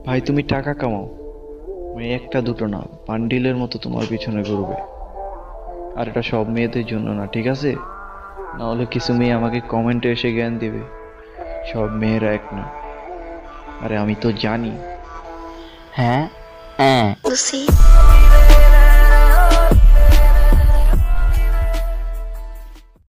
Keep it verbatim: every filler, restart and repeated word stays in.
ভাই তুমি টাকা কামাও, মানে একটা দুটো না, বান্ডিলের মতো তোমার পিছনে ঘুরবে। আর এটা সব মেয়েদের জন্য না, ঠিক আছে? না হলে কিছু মেয়ে আমাকে কমেন্টে এসে জ্ঞান দিবে সব মেয়েরা এক না। আরে আমি তো জানি। হ্যাঁ, হ্যাঁ। Lucy.